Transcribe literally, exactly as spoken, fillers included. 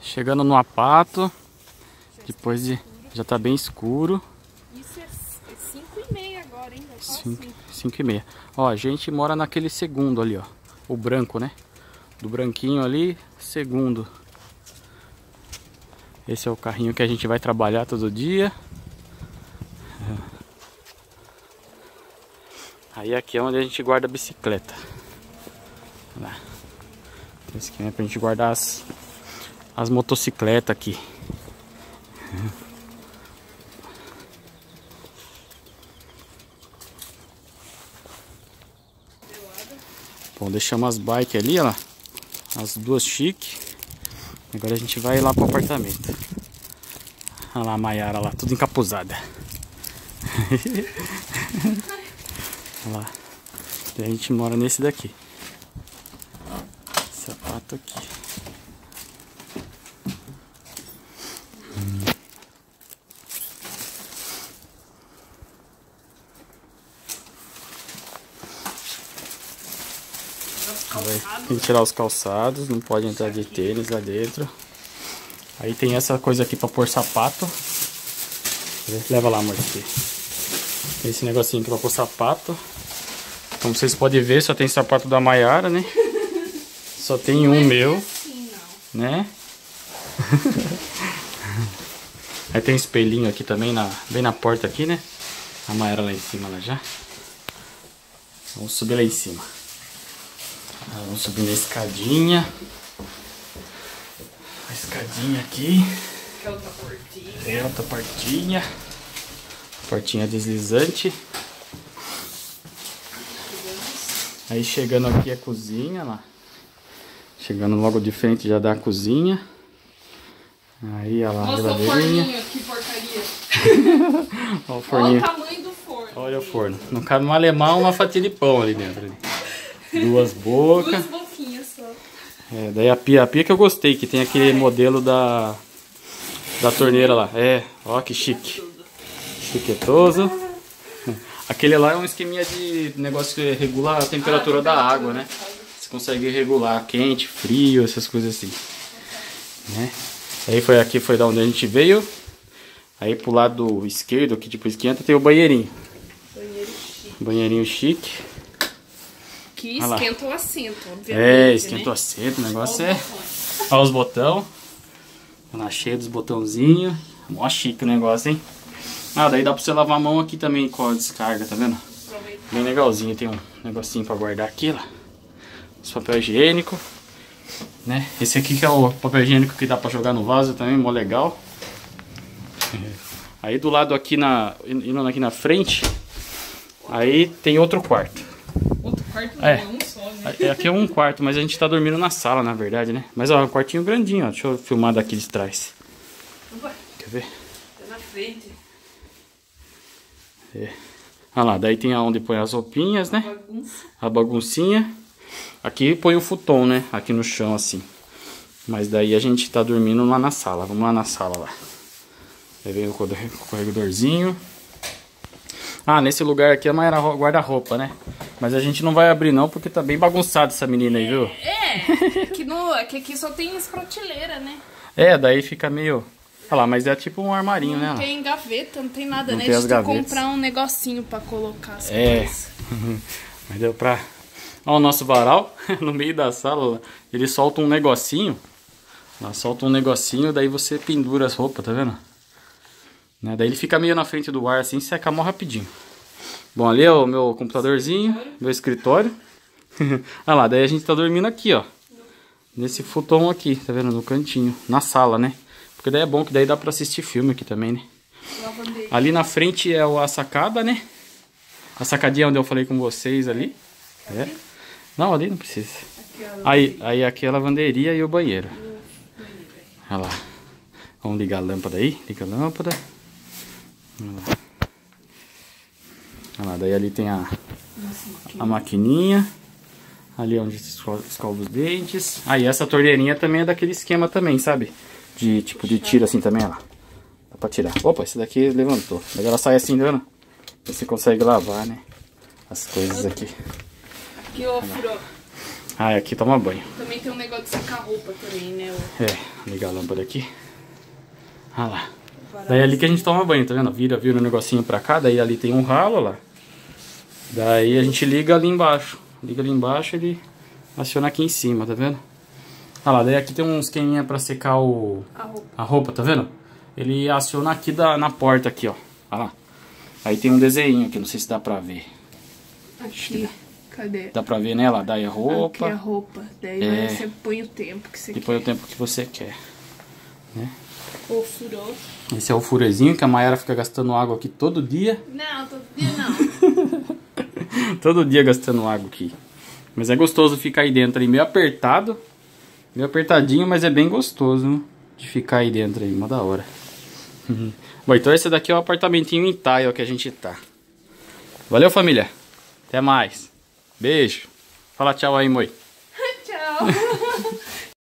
Chegando no Apato. Depois de... já tá bem escuro. Isso é cinco e meia agora, hein? cinco e meia. Ó, a gente mora naquele segundo ali, ó. O branco, né? Do branquinho ali, segundo. Esse é o carrinho que a gente vai trabalhar todo dia. Aí aqui é onde a gente guarda a bicicleta. Lá. Esse aqui é pra gente guardar as, as motocicletas aqui. Bom, deixamos as bikes ali, ó. As duas chique. Agora a gente vai lá pro apartamento. Olha lá a Maiara lá, tudo encapuzada. Olha lá. E a gente mora nesse daqui. Sapato aqui. Hum. Tem que tirar os calçados, não pode entrar de tênis lá dentro. Aí tem essa coisa aqui pra pôr sapato. Leva lá, amor, aqui. Tem esse negocinho aqui pra pôr sapato. Como vocês podem ver, só tem sapato da Maiara, né? Só tem um meu, assim, né? Aí tem um espelhinho aqui também, na, bem na porta aqui, né? A Maiara lá em cima, lá já. Vamos subir lá em cima. Vamos subir na escadinha. A escadinha aqui. Que é outra portinha. É outra portinha. Portinha deslizante. Aí chegando aqui a cozinha lá. Chegando logo de frente já dá a cozinha. Aí olha lá a geladeirinha. Olha o forninho, que porcaria. Olha o forninho. Olha o tamanho do forno. Olha o forno. Não cabe um alemão, uma fatia de pão ali dentro. Ali. Duas bocas. Duas boquinhas só. É, daí a pia, a pia que eu gostei, que tem aquele modelo da da torneira lá. É, ó que chique. Chiquetoso. Aquele lá é um esqueminha de negócio que regula a temperatura da água, né? Você consegue regular quente, frio, essas coisas assim. Né? Aí foi aqui, foi da onde a gente veio. Aí pro lado esquerdo, aqui tipo esquenta, tem o banheirinho. Banheiro chique. Banheirinho chique. Que esquenta o assento, obviamente. É, esquenta o né? assento, o negócio Olha é... Olha os botões. Lá cheio dos botãozinhos. Mó chique o negócio, hein? Ah, daí dá pra você lavar a mão aqui também com a descarga, tá vendo? Bem legalzinho, tem um negocinho pra guardar aqui, lá. Os papel higiênico, né? Esse aqui que é o papel higiênico que dá pra jogar no vaso também, mó legal. Aí do lado aqui na... indo aqui na frente, aí tem outro quarto. Outro quarto não, É, é um só, né? aqui é um quarto, mas a gente tá dormindo na sala, na verdade, né? Mas ó, um quartinho grandinho, ó. Deixa eu filmar daqui de trás. Opa, Quer ver? tá na frente. É. Olha lá, daí tem aonde põe as roupinhas, né? Bagunça. A baguncinha. Aqui põe o futon, né? Aqui no chão, assim. Mas daí a gente tá dormindo lá na sala. Vamos lá na sala, lá. Aí vem o corredorzinho. Ah, nesse lugar aqui é uma guarda-roupa, né? Mas a gente não vai abrir não, porque tá bem bagunçado essa menina aí, viu? É, que, no, que aqui só tem as prateleiras, né? É, daí fica meio... Olha lá, mas é tipo um armarinho, não né? Não tem gaveta, não tem nada, não né? Tem A as gente tem que gavetas. comprar um negocinho pra colocar as é. coisas. Mas deu pra... Olha o nosso varal, no meio da sala, ele solta um negocinho. Lá, solta um negocinho, daí você pendura as roupas, tá vendo? Né? Daí ele fica meio na frente do ar assim, seca mó rapidinho. Bom, ali é o meu computadorzinho, meu escritório. Olha lá, daí a gente tá dormindo aqui, ó. Nesse futon aqui, tá vendo? No cantinho, na sala, né? Porque daí é bom que daí dá pra assistir filme aqui também, né? Ali na frente é a sacada, né? A sacadinha onde eu falei com vocês ali. É. Não, ali não precisa. Aí, aí aqui é a lavanderia e o banheiro. Olha lá. Vamos ligar a lâmpada aí. Liga a lâmpada. Olha lá. Olha lá, daí ali tem a, a maquininha. Ali é onde escova, escova os dentes. Aí ah, essa torneirinha também é daquele esquema também, sabe? De tipo de tiro assim também, ó. Dá pra tirar. Opa, esse daqui levantou. Mas ela sai assim, dando. Você consegue lavar, né? As coisas aqui. Que ofurou. Ah, aqui toma banho. Também tem um negócio de secar roupa também, né? O... É, ligar a lâmpada aqui. Ah lá. Daí é ali que a gente toma banho, tá vendo? Vira, vira o negocinho pra cá, daí ali tem um ralo, ó lá. Daí a gente liga ali embaixo. Liga ali embaixo e ele aciona aqui em cima, tá vendo? Ah lá, daí aqui tem um esqueminha pra secar o... A roupa. A roupa, tá vendo? Ele aciona aqui da, na porta aqui, ó. Olha lá. Aí tem um desenho aqui, não sei se dá pra ver. Aqui, cadê? Dá pra ver, né? Lá, daí a roupa. Aqui a roupa. Daí É. você põe o tempo que você E quer. põe o tempo que você quer. Né? Ou furou. Esse é o furezinho que a Mayara fica gastando água aqui todo dia. Não, todo dia não. Todo dia gastando água aqui. Mas é gostoso ficar aí dentro aí, meio apertado. Meio apertadinho, mas é bem gostoso, né? De ficar aí dentro aí, uma da hora. Uhum. Bom, então esse daqui é o apartamentinho em tile que a gente tá. Valeu, família. Até mais. Beijo. Fala tchau aí, moi. Tchau.